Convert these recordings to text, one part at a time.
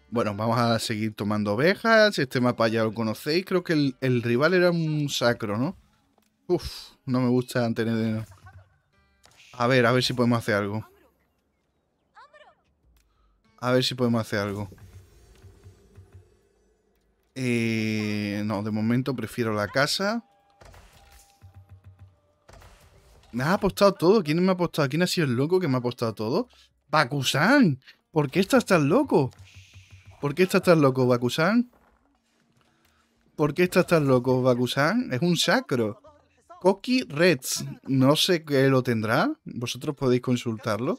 Bueno, vamos a seguir tomando ovejas. Este mapa ya lo conocéis. Creo que el rival era un sacro, ¿no? Uf, no me gusta tener... A ver si podemos hacer algo. A ver si podemos hacer algo. No, de momento prefiero la casa. Me ha apostado todo. ¿Quién me ha apostado? ¿Quién ha sido el loco que me ha apostado todo? ¡Bakusan! ¿Por qué estás tan loco? ¿Por qué estás tan loco, Bakusan? ¿Por qué estás tan loco, Bakusan? Es un sacro. Koki Reds. No sé qué lo tendrá. Vosotros podéis consultarlo.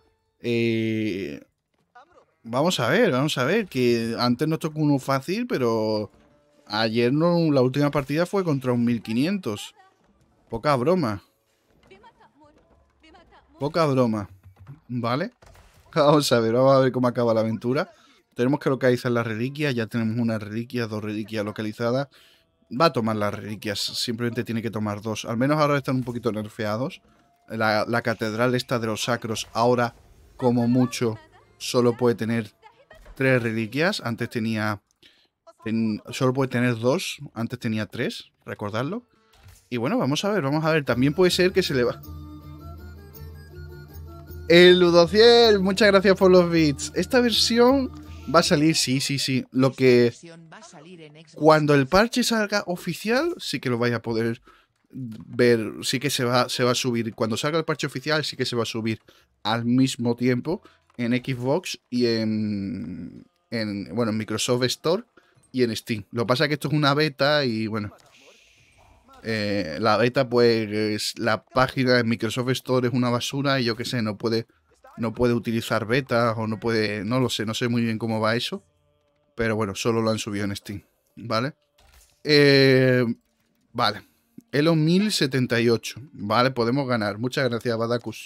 Vamos a ver. Que antes nos tocó uno fácil, pero ayer no, la última partida fue contra un 1500. Poca broma. Poca broma. ¿Vale? Vamos a ver cómo acaba la aventura. Tenemos que localizar las reliquias. Ya tenemos una reliquia, 2 reliquias localizadas. Va a tomar las reliquias. Simplemente tiene que tomar 2. Al menos ahora están un poquito nerfeados. La catedral esta de los sacros ahora, como mucho, solo puede tener 3 reliquias. Antes tenía... solo puede tener 2. Antes tenía 3. Recordadlo. Y bueno, vamos a ver. También puede ser que se le va... El Ludociel, muchas gracias por los bits. Esta versión va a salir, sí. Lo que... Cuando el parche salga oficial, sí que lo vais a poder ver. Sí que se va a subir. Cuando salga el parche oficial, sí que se va a subir al mismo tiempo en Xbox y bueno, en Microsoft Store y en Steam. Lo que pasa es que esto es una beta y bueno... la beta, pues la página de Microsoft Store es una basura y yo qué sé, no puede utilizar betas o no puede, no lo sé, no sé muy bien cómo va eso, pero bueno, solo lo han subido en Steam, ¿vale? Vale, Elo 1078, vale, podemos ganar, muchas gracias, Badakus.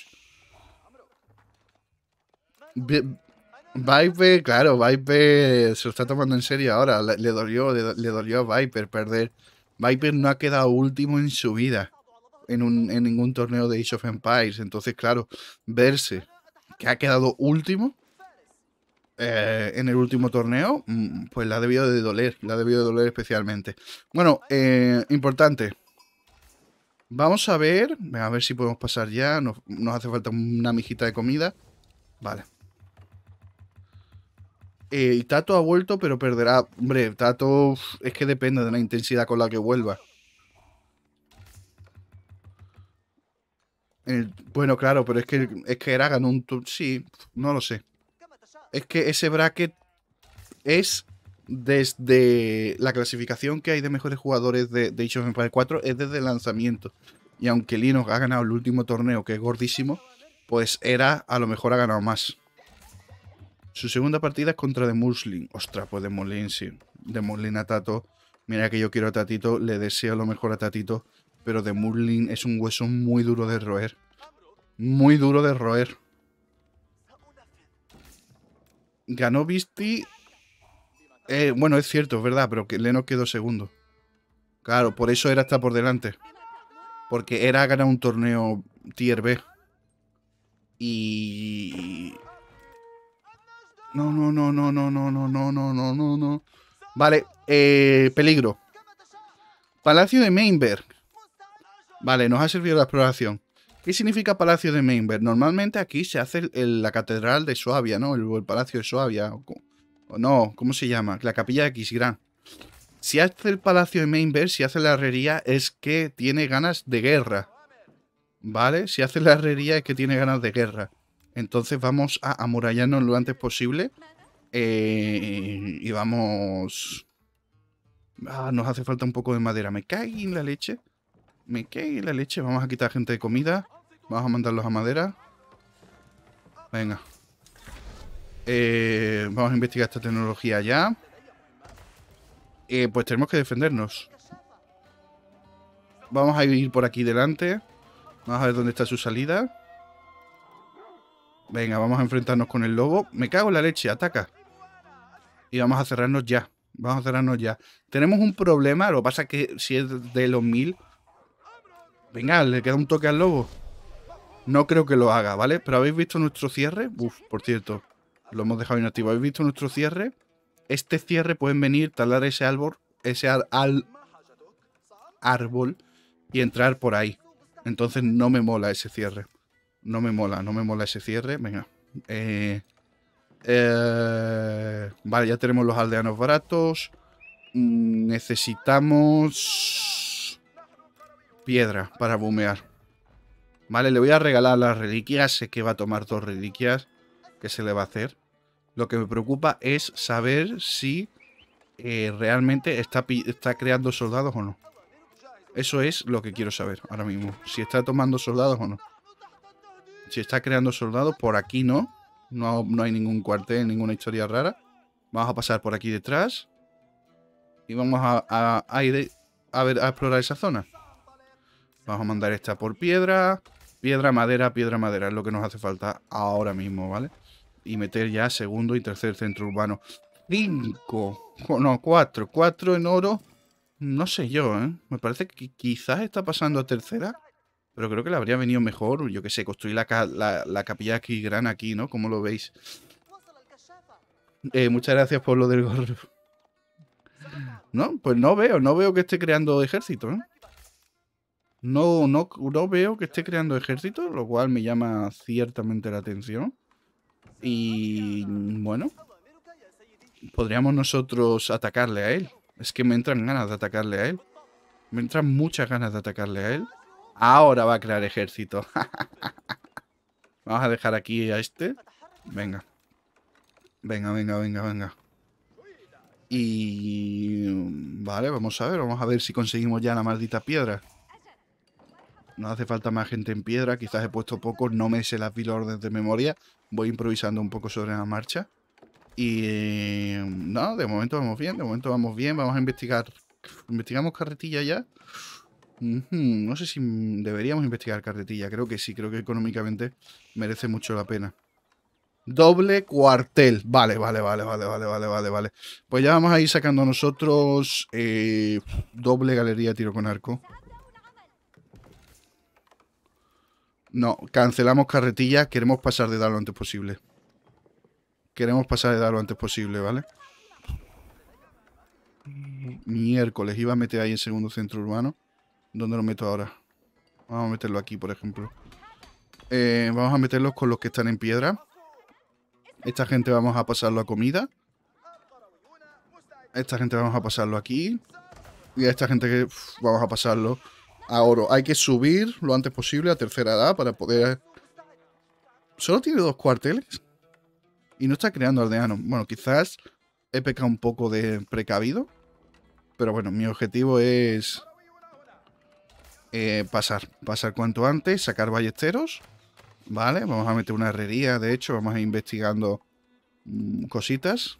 Viper, claro, Viper se lo está tomando en serio ahora, le dolió a Viper perder. Viper no ha quedado último en su vida en ningún torneo de Age of Empires. Entonces, claro, verse que ha quedado último en el último torneo, pues la ha debido de doler. La ha debido de doler especialmente. Bueno, importante. Vamos a ver si podemos pasar ya. Nos hace falta una mijita de comida. Vale. Y Tato ha vuelto, pero perderá. Hombre, Tato es que depende de la intensidad con la que vuelva. Bueno, claro, pero es que era ganó un... Sí, no lo sé. Es que ese bracket es desde la clasificación que hay de mejores jugadores de Age of Empires 4, es desde el lanzamiento. Y aunque Linux ha ganado el último torneo, que es gordísimo, pues Era a lo mejor ha ganado más. Su segunda partida es contra The Muslin. Ostras, pues The Muslin, sí. The Muslin a Tato. Mira que yo quiero a Tatito, le deseo lo mejor a Tatito. Pero The Muslin es un hueso muy duro de roer. Muy duro de roer. Ganó Visti. Bueno, es cierto, es verdad, pero que Leno quedó segundo. Claro, por eso Era está por delante. Porque Era ganado un torneo Tier B. Y... No. Vale, peligro. Palacio de Mainberg. Vale, nos ha servido la exploración. ¿Qué significa Palacio de Mainberg? Normalmente aquí se hace la catedral de Suabia, ¿no? El Palacio de Suabia. O no, ¿cómo se llama? La capilla de Kisgrán. Si hace el Palacio de Mainberg, si hace la herrería, es que tiene ganas de guerra. ¿Vale? Si hace la herrería es que tiene ganas de guerra. Entonces vamos a amurallarnos lo antes posible. Y vamos... nos hace falta un poco de madera. Me cae en la leche. Vamos a quitar gente de comida. Vamos a mandarlos a madera. Venga. Vamos a investigar esta tecnología ya. Pues tenemos que defendernos. Vamos a ir por aquí delante. Vamos a ver dónde está su salida. Venga, vamos a enfrentarnos con el lobo. Me cago en la leche, ataca. Y vamos a cerrarnos ya. Tenemos un problema. Lo que pasa es que si es de los 1000... Venga, le queda un toque al lobo. No creo que lo haga, ¿vale? Pero ¿habéis visto nuestro cierre? Uf, por cierto. Lo hemos dejado inactivo. ¿Habéis visto nuestro cierre? este cierre pueden venir, talar ese árbol, árbol y entrar por ahí. Entonces no me mola ese cierre. No me mola ese cierre. Venga. Vale, ya tenemos los aldeanos baratos. Necesitamos piedra para bumear. Vale, le voy a regalar las reliquias. Sé que va a tomar 2 reliquias. ¿Qué se le va a hacer? Lo que me preocupa es saber si realmente está creando soldados o no. Eso es lo que quiero saber ahora mismo. Si está tomando soldados o no. Si está creando soldados, por aquí no. No hay ningún cuartel, ninguna historia rara. Vamos a pasar por aquí detrás. Y vamos a ir a explorar esa zona. Vamos a mandar esta por piedra. Piedra, madera, piedra, madera. Es lo que nos hace falta ahora mismo, ¿vale? Y meter ya segundo y tercer centro urbano. 5. No, 4. 4 en oro. No sé yo, ¿eh? Me parece que quizás está pasando a tercera. Pero creo que le habría venido mejor, yo que sé, construir la capilla aquí gran aquí, ¿no? Como lo veis. Muchas gracias por lo del gorro. No, pues no veo que esté creando ejército, ¿eh? No veo que esté creando ejército, lo cual me llama ciertamente la atención. Y bueno, podríamos nosotros atacarle a él. Es que me entran ganas de atacarle a él. Me entran muchas ganas de atacarle a él. Ahora va a crear ejército. Vamos a dejar aquí a este. Venga. Venga. Y... Vale, vamos a ver si conseguimos ya la maldita piedra. No hace falta más gente en piedra. Quizás he puesto poco. No me sé las órdenes de memoria. Voy improvisando un poco sobre la marcha. Y... no, de momento vamos bien. Vamos a investigar. ¿Investigamos carretilla ya? No sé si deberíamos investigar carretilla. Creo que sí. Creo que económicamente merece mucho la pena. Doble cuartel. Vale. Pues ya vamos a ir sacando nosotros doble galería de tiro con arco. No, cancelamos carretilla. Queremos pasar de dar lo antes posible. ¿Vale? Miércoles. Iba a meter ahí el segundo centro urbano. ¿Dónde lo meto ahora? Vamos a meterlo aquí, por ejemplo. Vamos a meterlos con los que están en piedra. Esta gente vamos a pasarlo a comida. Esta gente vamos a pasarlo aquí. Y a esta gente que vamos a pasarlo a oro. Hay que subir lo antes posible a tercera edad para poder... Solo tiene 2 cuarteles. Y no está creando aldeanos. Bueno, quizás he pecado un poco de precavido. Pero bueno, mi objetivo es... pasar cuanto antes. Sacar ballesteros. Vale, vamos a meter una herrería. De hecho, vamos a ir investigando cositas.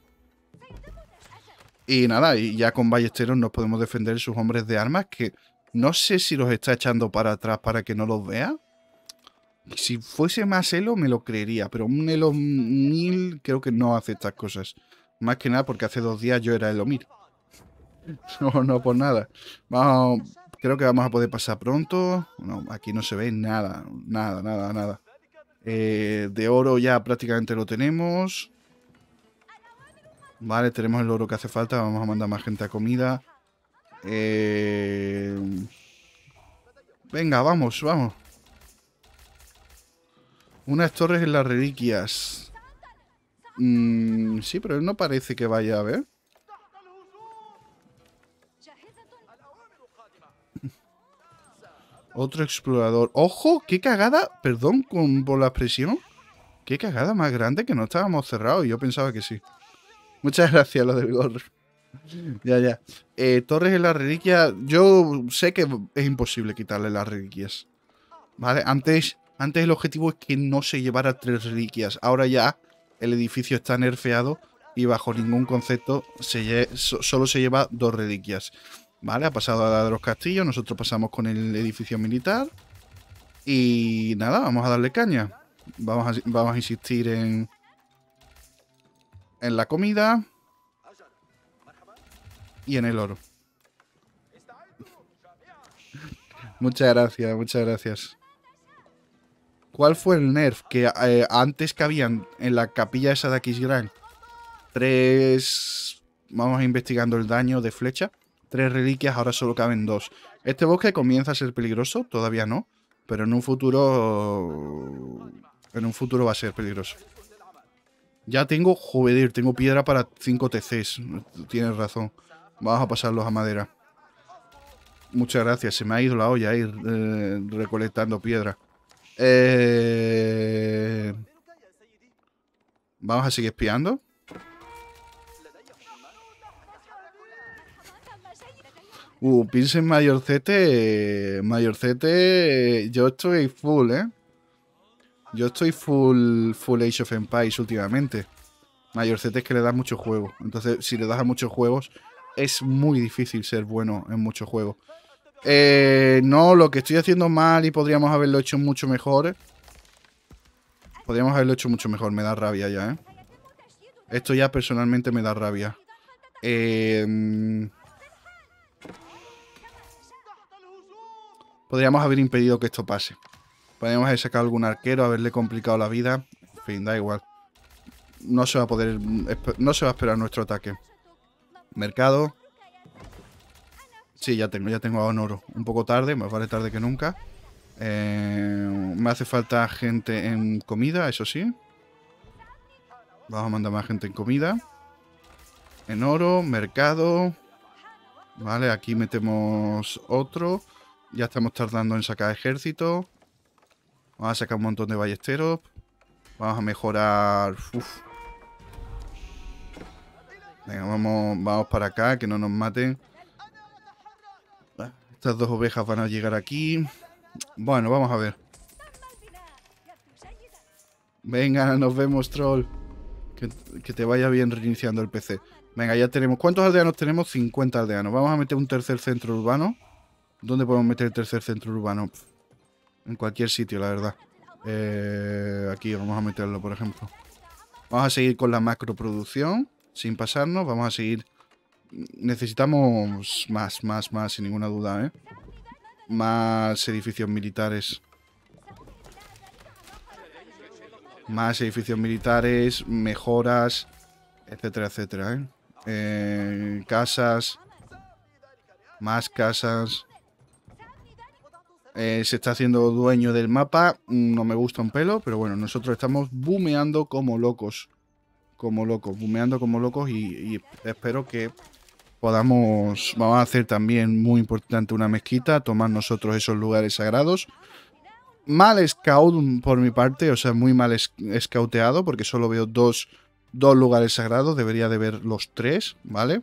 Y nada, y ya con ballesteros nos podemos defender sus hombres de armas, que no sé si los está echando para atrás para que no los vea. Si fuese más Elo me lo creería, pero un Elo 1000 creo que no hace estas cosas. Más que nada porque hace 2 días yo era Elo 1000. No por nada. Creo que vamos a poder pasar pronto. No, aquí no se ve nada. Nada. De oro ya prácticamente lo tenemos. Vale, tenemos el oro que hace falta. Vamos a mandar más gente a comida. Venga, vamos. Unas torres en las reliquias. Sí, pero él no parece que vaya a ver. Otro explorador. ¡Ojo! ¡Qué cagada! Perdón por la expresión. ¡Qué cagada más grande que no estábamos cerrados! Yo pensaba que sí. Muchas gracias, lo del gorro. Ya. Torres en las reliquias. Yo sé que es imposible quitarle las reliquias. ¿Vale? Antes el objetivo es que no se llevara 3 reliquias. Ahora ya el edificio está nerfeado y bajo ningún concepto solo se lleva 2 reliquias. Vale, ha pasado a la de los castillos. Nosotros pasamos con el edificio militar. Y nada, vamos a darle caña. Vamos a insistir en la comida y en el oro. Muchas gracias. ¿Cuál fue el nerf? Que antes cabían en la capilla esa de Aquisgrán 3 Vamos investigando el daño de flecha. 3 reliquias, ahora solo caben 2. Este bosque comienza a ser peligroso, todavía no. Pero en un futuro... En un futuro va a ser peligroso. Ya tengo... Joder, tengo piedra para 5 TCs. Tienes razón. Vamos a pasarlos a madera. Muchas gracias. Se me ha ido la olla ahí recolectando piedra. Vamos a seguir espiando. Piensa en Mayorcete. Mayorcete. Yo estoy full, ¿eh? Yo estoy full Age of Empires últimamente. Mayorcete es que le das muchos juegos. Entonces, si le das a muchos juegos, es muy difícil ser bueno en muchos juegos. No, lo que estoy haciendo mal y podríamos haberlo hecho mucho mejor. Podríamos haberlo hecho mucho mejor. Me da rabia ya, ¿eh? Esto ya personalmente me da rabia. Podríamos haber impedido que esto pase. Podríamos haber sacado algún arquero, haberle complicado la vida. En fin, da igual. No se va a poder... No se va a esperar nuestro ataque. Mercado. Sí, ya tengo a Honoro. Un poco tarde, más vale tarde que nunca. Me hace falta gente en comida, eso sí. Vamos a mandar más gente en comida. En oro, mercado. Vale, aquí metemos otro. Ya estamos tardando en sacar ejército. Vamos a sacar un montón de ballesteros. Vamos a mejorar... Uf. Venga, vamos para acá, que no nos maten. Estas 2 ovejas van a llegar aquí. Bueno, vamos a ver. Venga, nos vemos, troll. Que te vaya bien reiniciando el PC. Venga, ya tenemos... ¿Cuántos aldeanos tenemos? 50 aldeanos. Vamos a meter un tercer centro urbano. ¿Dónde podemos meter el tercer centro urbano? En cualquier sitio, la verdad. Aquí vamos a meterlo, por ejemplo. Vamos a seguir con la macroproducción. Sin pasarnos. Vamos a seguir... Necesitamos más, sin ninguna duda, ¿eh? Más edificios militares. Más edificios militares, mejoras, etcétera, etcétera, ¿eh? Casas. Más casas. Se está haciendo dueño del mapa. No me gusta un pelo, pero bueno, nosotros estamos boomeando como locos. Boomeando como locos y espero que podamos... Vamos a hacer también, muy importante, una mezquita. Tomar nosotros esos lugares sagrados. Mal scout por mi parte, o sea, muy mal scouteado, porque solo veo dos lugares sagrados. Debería de ver los 3, ¿vale?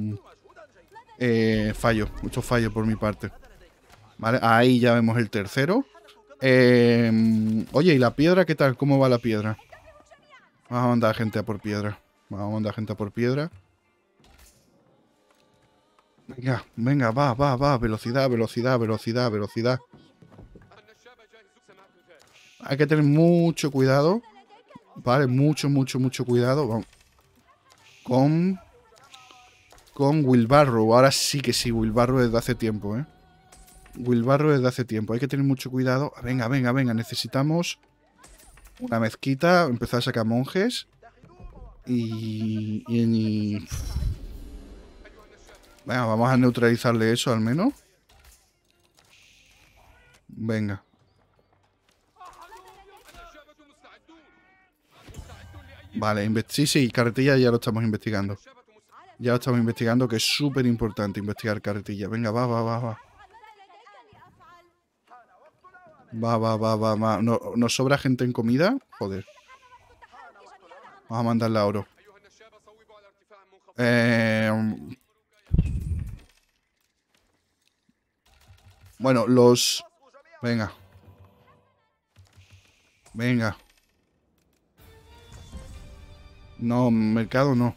Mucho fallo por mi parte. Vale, ahí ya vemos el tercero. Oye, ¿y la piedra qué tal? ¿Cómo va la piedra? Vamos a mandar gente a por piedra. Venga, va. Velocidad. Hay que tener mucho cuidado. Vale, mucho cuidado. Vamos. Con Wilbarrow. Ahora sí que sí, Wilbarrow desde hace tiempo, ¿eh? Hay que tener mucho cuidado. Venga. Necesitamos una mezquita. Empezar a sacar monjes. Venga, vamos a neutralizarle eso al menos. Venga. Vale, sí, carretilla ya lo estamos investigando. Que es súper importante investigar carretilla. Venga, va. Va. ¿Nos sobra gente en comida? Joder. Vamos a mandarle a oro. Bueno, los... Venga. No, mercado no.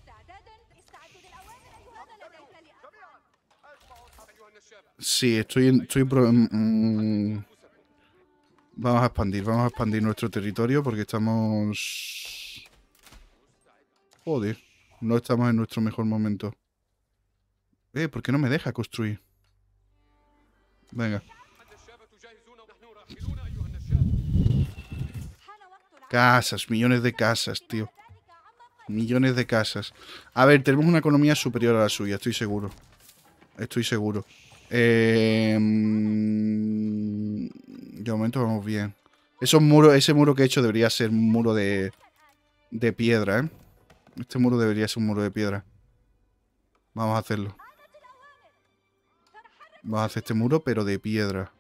Sí, vamos a expandir nuestro territorio porque estamos... Joder, no estamos en nuestro mejor momento. ¿Por qué no me deja construir? Venga. Casas, millones de casas, tío. Millones de casas. A ver, tenemos una economía superior a la suya, estoy seguro. Estoy seguro. De momento vamos bien. Esos muros, ese muro que he hecho debería ser un muro de piedra, ¿eh? Este muro debería ser un muro de piedra. Vamos a hacerlo. Vamos a hacer este muro, pero de piedra.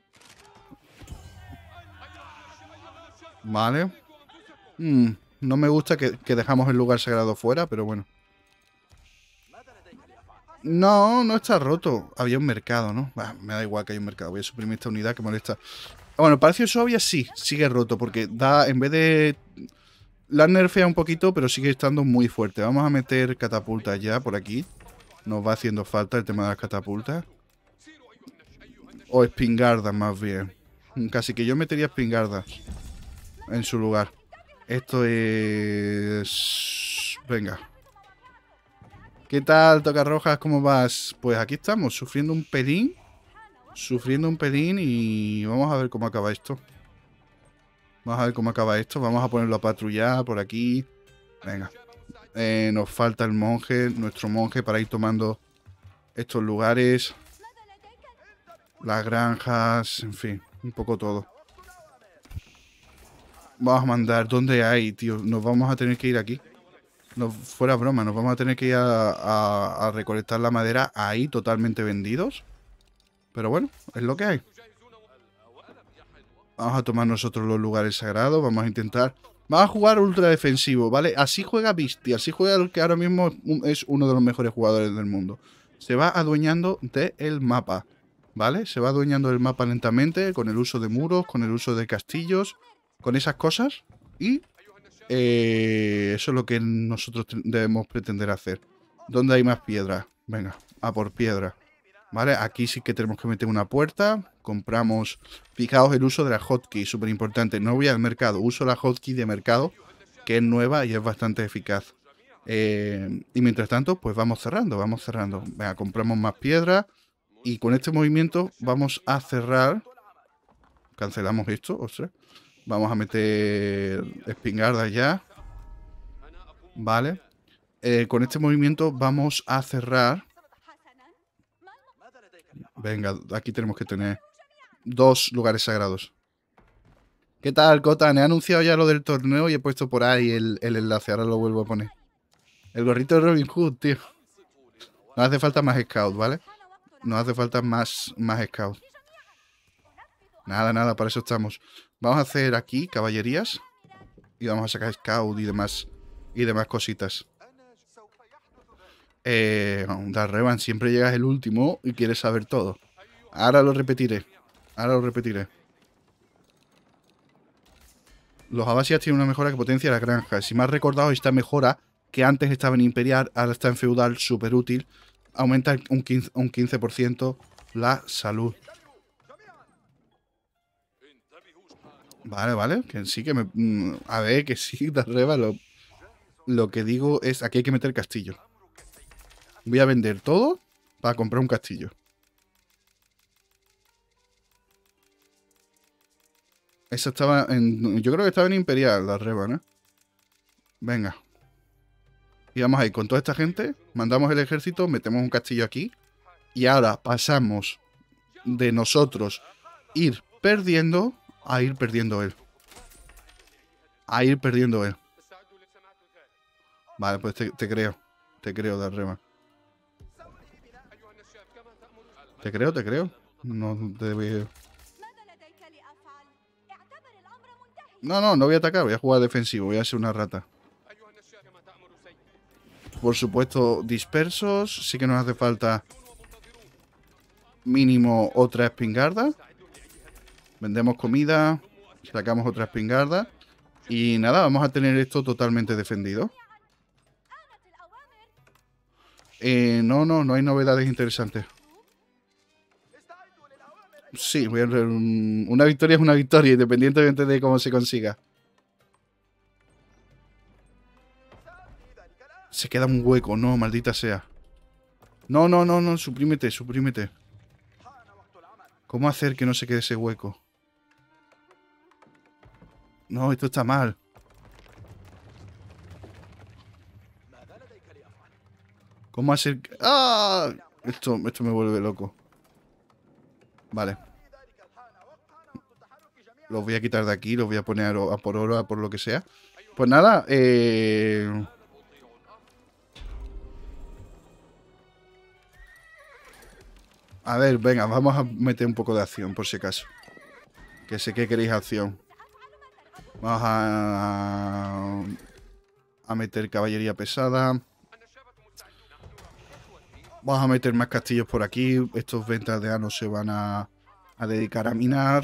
Vale. No me gusta que dejamos el lugar sagrado fuera, pero bueno. No, no está roto. Había un mercado, ¿no? Bah, me da igual que haya un mercado. Voy a suprimir esta unidad que molesta. Bueno, el Palacio de Sovia sí, sigue roto, porque da, en vez de... La han nerfeado un poquito, pero sigue estando muy fuerte. Vamos a meter catapultas ya por aquí. Nos va haciendo falta el tema de las catapultas. O espingardas, más bien. Casi que yo metería espingardas en su lugar. Esto es... Venga. ¿Qué tal, Tocarrojas? ¿Cómo vas? Pues aquí estamos, sufriendo un pelín. Sufriendo un pelín y vamos a ver cómo acaba esto. Vamos a ver cómo acaba esto. Vamos a ponerlo a patrullar por aquí. Venga. Nos falta el monje, nuestro monje, para ir tomando estos lugares. Las granjas, en fin, un poco todo. Vamos a mandar, ¿dónde hay, tío? Nos vamos a tener que ir aquí. No, fuera broma, nos vamos a tener que ir a recolectar la madera ahí totalmente vendidos. Pero bueno, es lo que hay. Vamos a tomar nosotros los lugares sagrados. Vamos a intentar... Vamos a jugar ultra defensivo, ¿vale? Así juega Beastie. Así juega el que ahora mismo es uno de los mejores jugadores del mundo. Se va adueñando del mapa, ¿vale? Se va adueñando del mapa lentamente, con el uso de muros, con el uso de castillos, con esas cosas. Y eso es lo que nosotros debemos pretender hacer. ¿Dónde hay más piedra? Venga, a por piedra. ¿Vale? Aquí sí que tenemos que meter una puerta. Compramos... Fijaos el uso de la hotkey, súper importante. No voy al mercado, uso la hotkey de mercado, que es nueva y es bastante eficaz. Y mientras tanto, pues vamos cerrando, vamos cerrando. Venga, compramos más piedra. Y con este movimiento vamos a cerrar. Cancelamos esto, ostras. Vamos a meter espingardas ya. Vale. Con este movimiento vamos a cerrar. Venga, aquí tenemos que tener 2 lugares sagrados. ¿Qué tal, Cotan? He anunciado ya lo del torneo y he puesto por ahí el enlace. Ahora lo vuelvo a poner. El gorrito de Robin Hood, tío. Nos hace falta más scouts, ¿vale? Nos hace falta más scouts. Nada, nada, para eso estamos. Vamos a hacer aquí caballerías. Y vamos a sacar scout y demás cositas. Darrevan, siempre llegas el último y quieres saber todo. Ahora lo repetiré. Ahora lo repetiré. Los Abasias tienen una mejora que potencia las granjas. Si me has recordado, esta mejora, que antes estaba en Imperial, ahora está en Feudal, súper útil. Aumenta un 15% la salud. Vale, vale. Que sí, que me... A ver, que sí, Darreva. Lo que digo es, aquí hay que meter castillo. Voy a vender todo para comprar un castillo. Esa estaba en... Yo creo que estaba en Imperial, la Reba, ¿no? Venga. Y vamos ahí con toda esta gente. Mandamos el ejército, metemos un castillo aquí. Y ahora pasamos de nosotros ir perdiendo a ir perdiendo él. A ir perdiendo él. Vale, pues te creo. Te creo, Darrema. Te creo, te creo. No te voy... No, no voy a atacar. Voy a jugar defensivo. Voy a ser una rata. Por supuesto, dispersos. Sí que nos hace falta mínimo otra espingarda. Vendemos comida. Sacamos otra espingarda. Y nada, vamos a tener esto totalmente defendido. No hay novedades interesantes. Sí, voy a... una victoria es una victoria, independientemente de cómo se consiga. Se queda un hueco, no, maldita sea. No, suprímete, suprímete. ¿Cómo hacer que no se quede ese hueco? No, esto está mal. ¿Cómo hacer...? ¡Ah! Esto me vuelve loco. Vale. Los voy a quitar de aquí, los voy a poner a por oro, a por lo que sea. Pues nada, a ver, venga, vamos a meter un poco de acción, por si acaso. Que sé que queréis acción. Vamos a meter caballería pesada. Vamos a meter más castillos por aquí. Estos 20 aldeanos se van a dedicar a minar.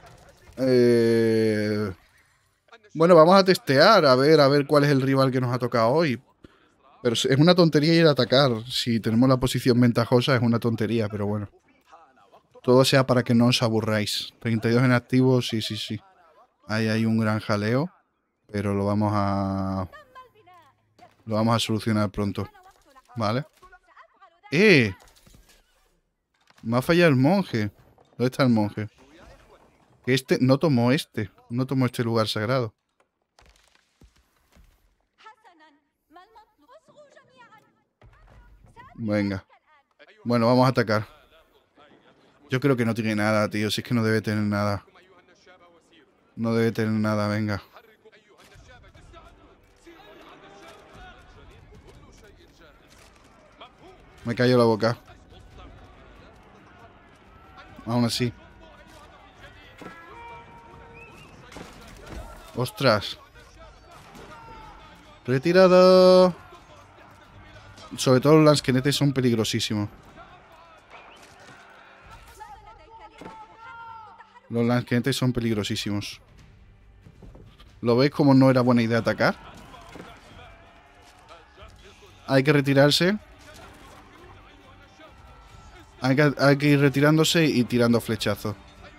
Bueno, vamos a testear, a ver cuál es el rival que nos ha tocado hoy. Pero es una tontería ir a atacar. Si tenemos la posición ventajosa es una tontería, pero bueno. Todo sea para que no os aburráis. 32 en activo, sí, sí, sí. Ahí hay un gran jaleo. Pero lo vamos a... Lo vamos a solucionar pronto. ¿Vale? ¡Eh! Me ha fallado el monje. ¿Dónde está el monje? Que este... No tomó este. No tomó este lugar sagrado. Venga. Bueno, vamos a atacar. Yo creo que no tiene nada, tío. Si es que no debe tener nada. No debe tener nada, venga. Me cayó la boca. Aún así. ¡Ostras! ¡Retirado! Sobre todo los lansquenetes son peligrosísimos. Los lansquenetes son peligrosísimos. ¿Lo veis como no era buena idea atacar? Hay que retirarse. Hay que ir retirándose y tirando flechazos.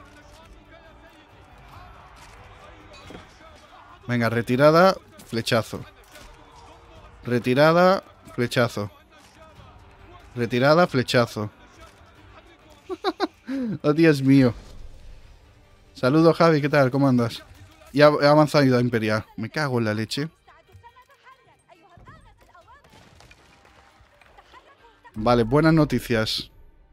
Venga, retirada, flechazo. Retirada, flechazo. Retirada, flechazo. Oh, Dios mío. Saludos, Javi, ¿qué tal? ¿Cómo andas? Y ha avanzado ayuda imperial. Me cago en la leche. Vale, buenas noticias.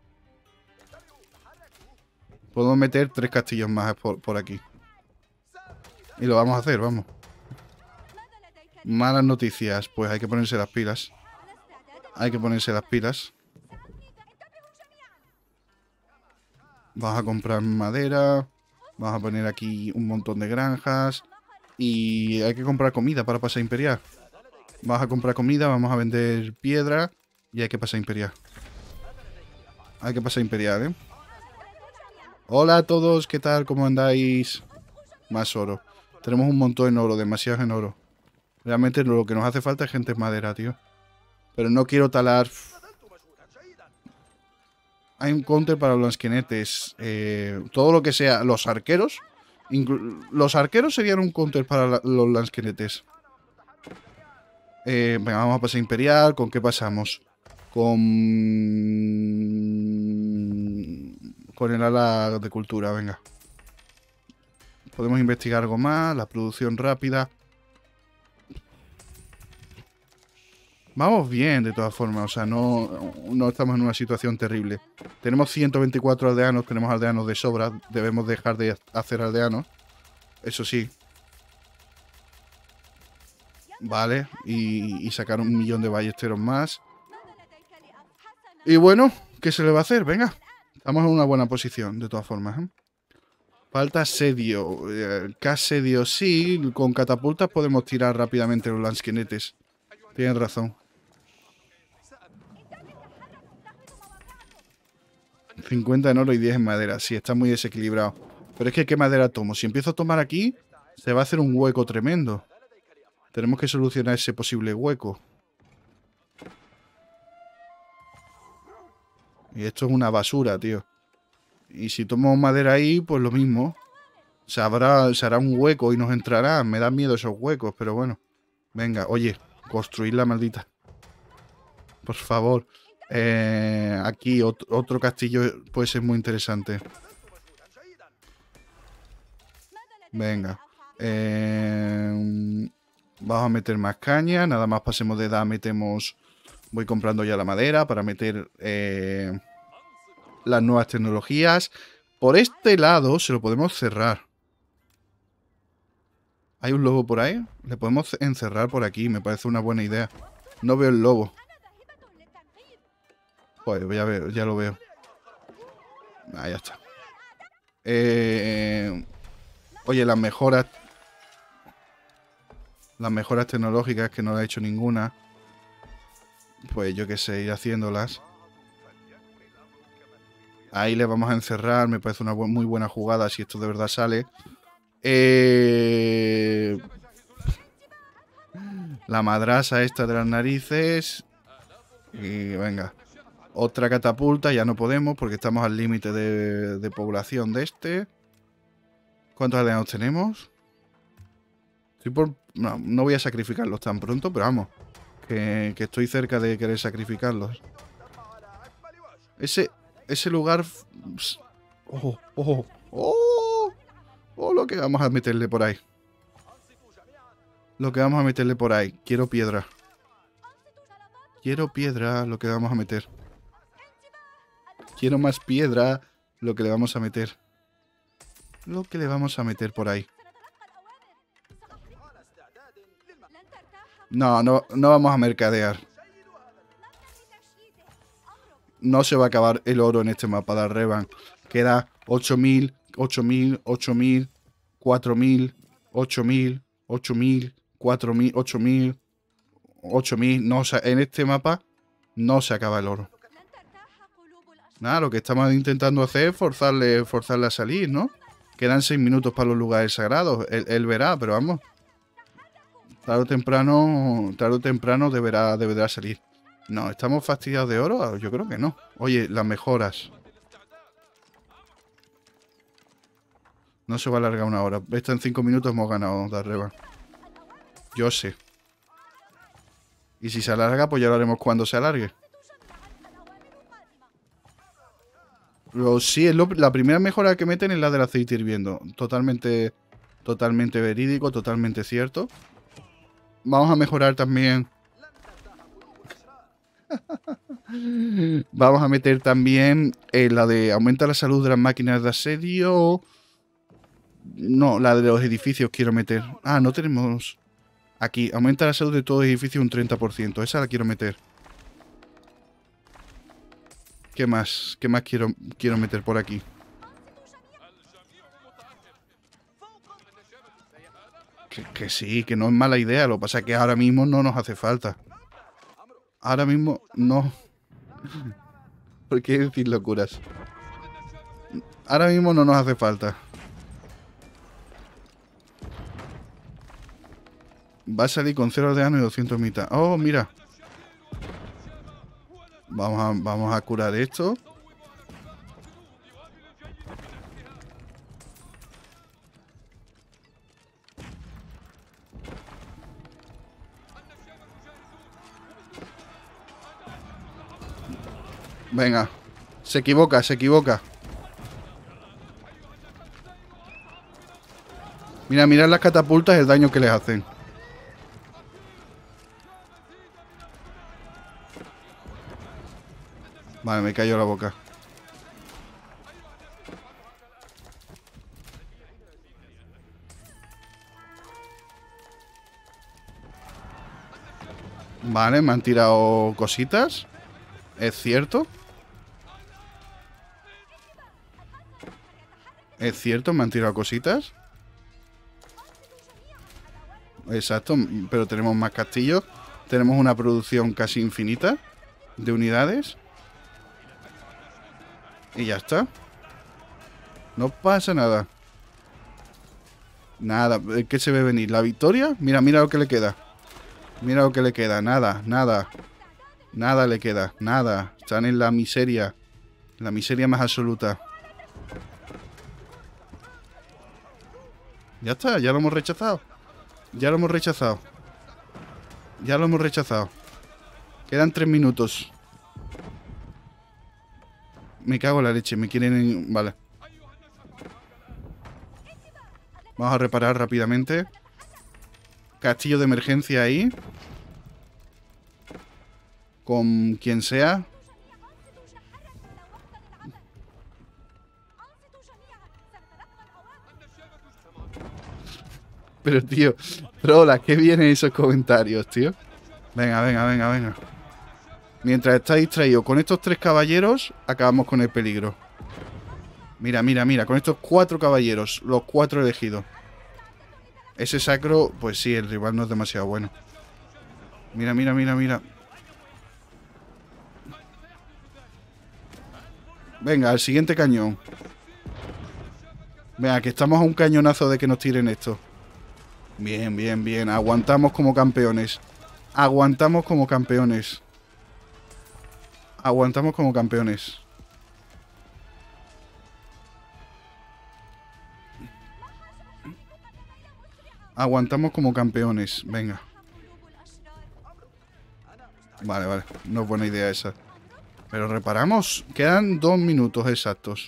Podemos meter 3 castillos más por aquí. Y lo vamos a hacer, vamos. Malas noticias. Pues hay que ponerse las pilas. Hay que ponerse las pilas. Vamos a comprar madera. Vamos a poner aquí un montón de granjas. Y hay que comprar comida para pasar imperial. Vamos a comprar comida, vamos a vender piedra. Y hay que pasar imperial. Hay que pasar imperial, ¿eh? Hola a todos, ¿qué tal? ¿Cómo andáis? Más oro. Tenemos un montón en oro, demasiado en oro. Realmente lo que nos hace falta es gente en madera, tío. Pero no quiero talar. Hay un counter para los lansquenetes. Todo lo que sea los arqueros. Los arqueros serían un counter para los lansquenetes. Venga, vamos a pasar imperial. ¿Con qué pasamos? Con el ala de cultura, venga. Podemos investigar algo más. La producción rápida. Vamos bien, de todas formas. O sea, no estamos en una situación terrible. Tenemos 124 aldeanos. Tenemos aldeanos de sobra. Debemos dejar de hacer aldeanos. Eso sí. Vale. Y sacar 1.000.000 de ballesteros más. Y bueno, ¿qué se le va a hacer? Venga. Estamos en una buena posición, de todas formas, ¿eh? Falta asedio. ¿Qué asedio? Sí, con catapultas podemos tirar rápidamente los lansquenetes. Tienes razón. 50 en oro y 10 en madera. Sí, está muy desequilibrado. Pero es que ¿qué madera tomo? Si empiezo a tomar aquí, se va a hacer un hueco tremendo. Tenemos que solucionar ese posible hueco. Y esto es una basura, tío. Y si tomo madera ahí, pues lo mismo. Se hará un hueco y nos entrará. Me dan miedo esos huecos, pero bueno. Venga, oye, construir la maldita. Por favor. Aquí otro castillo puede ser muy interesante. Venga. Vamos a meter más caña. Nada más pasemos de edad, metemos Voy comprando ya la madera para meter las nuevas tecnologías. Por este lado se lo podemos cerrar. ¿Hay un lobo por ahí? Le podemos encerrar por aquí. Me parece una buena idea. No veo el lobo. Pues ya lo veo. Ah, ya está. Oye, las mejoras tecnológicas, que no las he hecho ninguna. Pues yo qué sé, ir haciéndolas. Ahí le vamos a encerrar. Me parece una muy buena jugada si esto de verdad sale. La madrasa esta de las narices. Y venga. Otra catapulta. Ya no podemos porque estamos al límite de población de este. ¿Cuántos aldeanos tenemos? No voy a sacrificarlos tan pronto, pero vamos. Que estoy cerca de querer sacrificarlos. Ese lugar... ¡Oh! ¡Oh! ¡Oh! ¡Oh! Lo que vamos a meterle por ahí. Lo que vamos a meterle por ahí. Quiero piedra. Quiero piedra, lo que vamos a meter. Quiero más piedra, lo que le vamos a meter. Lo que le vamos a meter por ahí. No vamos a mercadear. No se va a acabar el oro en este mapa de Arrevan. Queda 8.000, 8.000, 8.000, 4.000, 8.000, 8.000, 4.000, 8.000, 8.000. No, en este mapa no se acaba el oro. Nada, lo que estamos intentando hacer es forzarle a salir, ¿no? Quedan 6 minutos para los lugares sagrados. Él verá, pero vamos. Tarde o temprano deberá salir. No, ¿estamos fastidiados de oro? Yo creo que no. Oye, las mejoras. No se va a alargar una hora. Esta en 5 minutos hemos ganado de arriba. Yo sé. Y si se alarga, pues ya lo haremos cuando se alargue. Pero sí, la primera mejora que meten es la del aceite hirviendo. Totalmente verídico, totalmente cierto. Vamos a mejorar también. Vamos a meter también la de aumenta la salud de las máquinas de asedio. No, la de los edificios quiero meter. Ah, no tenemos. Aquí, aumenta la salud de todo edificio un 30%. Esa la quiero meter. ¿Qué más? ¿Qué más quiero meter por aquí? Que sí, que no es mala idea. Lo que pasa es que ahora mismo no nos hace falta. Ahora mismo no. ¿Por qué decir locuras? Ahora mismo no nos hace falta. Va a salir con 0 de daño y 200 mitad. Oh, mira. Vamos a curar esto. Venga. Se equivoca, se equivoca. Mira las catapultas, el daño que les hacen. Vale, me cayó la boca. Vale, me han tirado cositas. Es cierto. Es cierto, me han tirado cositas. Exacto, pero tenemos más castillos. Tenemos una producción casi infinita de unidades. Y ya está. No pasa nada. Nada, ¿qué se ve venir? ¿La victoria? Mira lo que le queda. Mira lo que le queda. Nada. Nada le queda. Nada. Están en la miseria. La miseria más absoluta. Ya está, ya lo hemos rechazado. Ya lo hemos rechazado. Ya lo hemos rechazado. Quedan 3 minutos. Me cago en la leche. Me quieren... Vale. Vamos a reparar rápidamente. Castillo de emergencia ahí. con quien sea. Pero, tío, trola, ¿qué vienen esos comentarios, tío? Venga, venga, venga, venga. Mientras está distraído con estos 3 caballeros, acabamos con el peligro. Mira, mira, mira, con estos 4 caballeros, los 4 elegidos. Ese sacro, pues sí, el rival no es demasiado bueno. Mira, mira, mira, mira. Venga, al siguiente cañón. Venga, que estamos a un cañonazo de que nos tiren esto. Bien, bien, bien. Aguantamos como campeones. Aguantamos como campeones. Aguantamos como campeones. Aguantamos como campeones. Venga. Vale, vale. No es buena idea esa. Pero reparamos. Quedan 2 minutos exactos.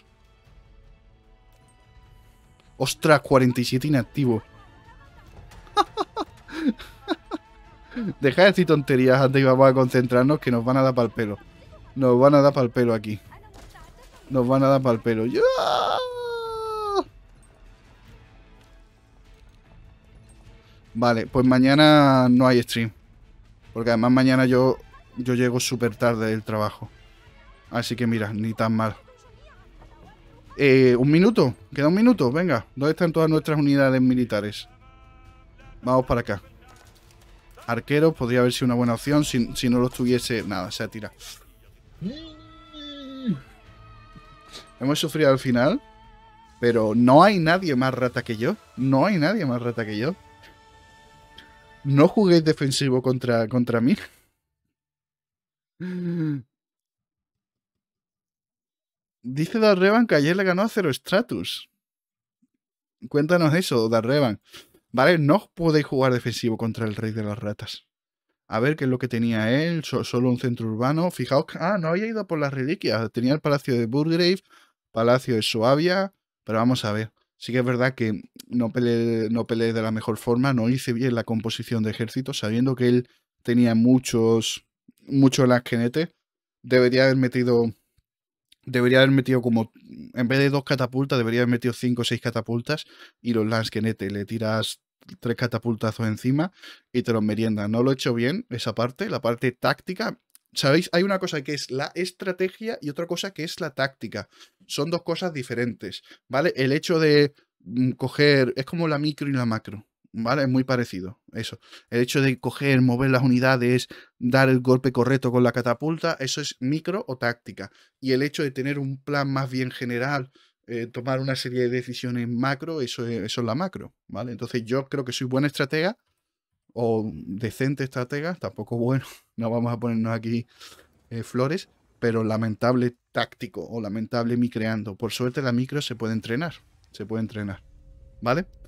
Ostras, 47 inactivos. Deja de decir tonterías antes y vamos a concentrarnos que nos van a dar para el pelo. Nos van a dar para el pelo aquí. Nos van a dar para el pelo. ¡Ya! Vale, pues mañana no hay stream. Porque además mañana yo llego súper tarde del trabajo. Así que mira, ni tan mal. Un minuto. Queda un minuto. Venga. ¿Dónde están todas nuestras unidades militares? Vamos para acá. Arqueros podría haber sido una buena opción. Si no lo tuviese... Nada, se ha tirado. Hemos sufrido al final. Pero no hay nadie más rata que yo. No hay nadie más rata que yo. No juguéis defensivo contra mí. Dice Darrevan que ayer le ganó a Zero Stratus. Cuéntanos eso, Darrevan. Vale, no podéis jugar defensivo contra el rey de las ratas. A ver qué es lo que tenía él. Solo un centro urbano. Fijaos que... Ah, no había ido por las reliquias. Tenía el palacio de Burgrave, palacio de Suabia. Pero vamos a ver. Sí que es verdad que no peleé de la mejor forma. No hice bien la composición de ejército. Sabiendo que él tenía muchos lasquenetes. Debería haber metido como, en vez de 2 catapultas, debería haber metido 5 o 6 catapultas y los lansquenetes. Le tiras 3 catapultazos encima y te los meriendas. No lo he hecho bien, esa parte, la parte táctica. ¿Sabéis? Hay una cosa que es la estrategia y otra cosa que es la táctica. Son 2 cosas diferentes, ¿vale? El hecho de coger... Es como la micro y la macro, ¿vale? Es muy parecido, eso. El hecho de coger, mover las unidades, dar el golpe correcto con la catapulta, eso es micro o táctica. Y el hecho de tener un plan más bien general, tomar una serie de decisiones macro, eso es la macro, ¿vale? Entonces yo creo que soy buena estratega, o decente estratega, tampoco bueno, no vamos a ponernos aquí flores, pero lamentable táctico o lamentable micreando. Por suerte la micro se puede entrenar, ¿vale?